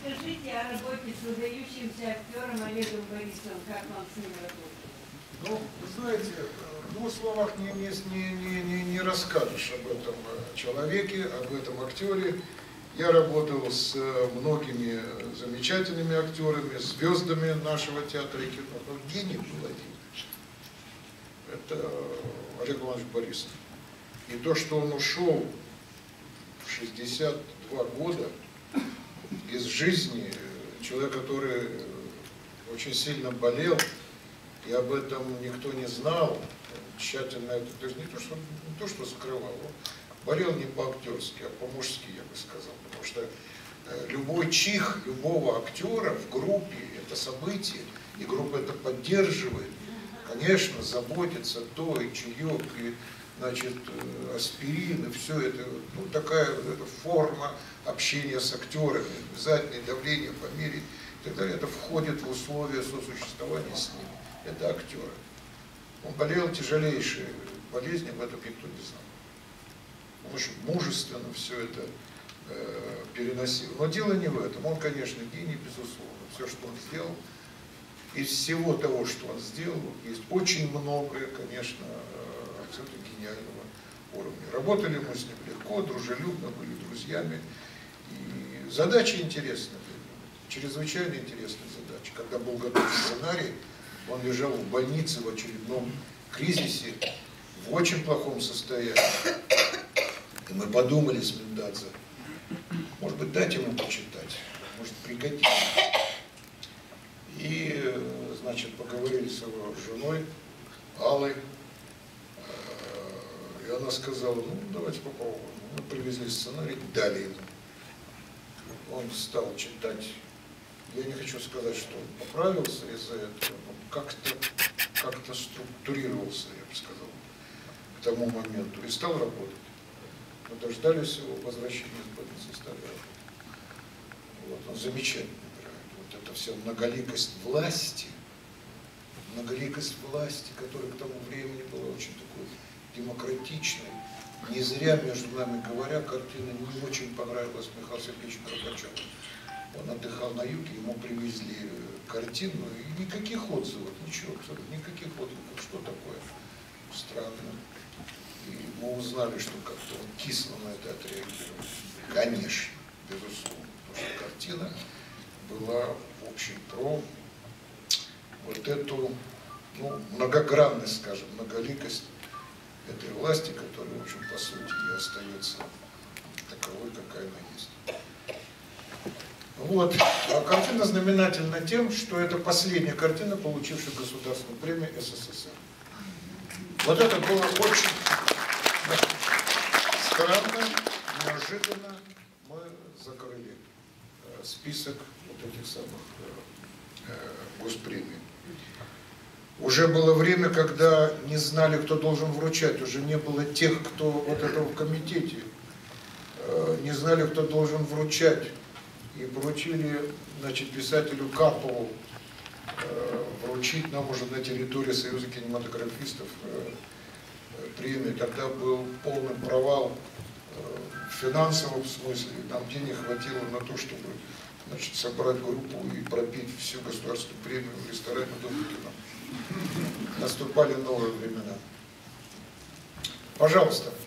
Расскажите о работе с выдающимся актером Олегом Борисовым, как вам с ним работать? Ну, вы знаете, в двух словах не расскажешь об этом человеке, об этом актере. Я работал с многими замечательными актерами, звездами нашего театра и кино. Но гений был один. Это Олег Иванович Борисов. И то, что он ушел в 62 года из жизни, человек, который очень сильно болел, и об этом никто не знал, тщательно это, то есть не то, что скрывал, он болел не по-актерски, а по-мужски, я бы сказал, потому что любой чих любого актера в группе – это событие, и группа это поддерживает, конечно, заботится, то, и чаек, и, значит, аспирин, и все это, ну, такая форма общения с актерами, обязательное давление по мере, и так далее, это входит в условия сосуществования с ним. Это актеры. Он болел тяжелейшей болезнью, об этом никто не знал. Он очень мужественно все это переносил. Но дело не в этом. Он, конечно, гений, безусловно. Все, что он сделал, из всего того, что он сделал, есть очень многое, конечно, абсолютно гениального уровня. Работали мы с ним легко, дружелюбно, были друзьями. И задача интересная, чрезвычайно интересная задача. Когда был готов сценарий, он лежал в больнице в очередном кризисе, в очень плохом состоянии. И мы подумали с Мендадзе, может быть, дать ему почитать, может пригодится. И, значит, поговорили с его женой Аллой, и она сказала, ну, давайте попробуем. Мы привезли сценарий, дали ему. Он стал читать. Я не хочу сказать, что он поправился из-за этого, но как-то структурировался, я бы сказал, к тому моменту, и стал работать. Мы дождались его возвращения из больницы и стали работать. Вот, он замечательно играет. Вот эта вся многоликость власти, которая к тому времени была очень такой демократичной. Не зря, между нами говоря, картина не очень понравилась Михаилу Сергеевичу Горбачеву. Он отдыхал на юге, ему привезли картину, и никаких отзывов, ничего, абсолютно никаких отзывов. Что такое? Странно. И мы узнали, что как-то он кисло на это отреагировал. Конечно, безусловно, потому что картина была, в общем, про вот эту, ну, многогранность, скажем, многоликость этой власти, которая, в общем, по сути и остается таковой, какая она есть. Вот. А картина знаменательна тем, что это последняя картина, получившая государственную премию СССР. Вот это было очень странно, неожиданно. Мы закрыли список вот этих самых госпремий. Уже было время, когда не знали, кто должен вручать, уже не было тех, кто вот этого в комитете, не знали, кто должен вручать. И поручили, значит, писателю Карпову вручить нам уже на территории Союза кинематографистов премию. Тогда был полный провал в финансовом смысле. Нам денег хватило на то, чтобы, значит, собрать группу и пропить всю государственную премию в ресторане Дома кино. Наступали новые времена. Пожалуйста.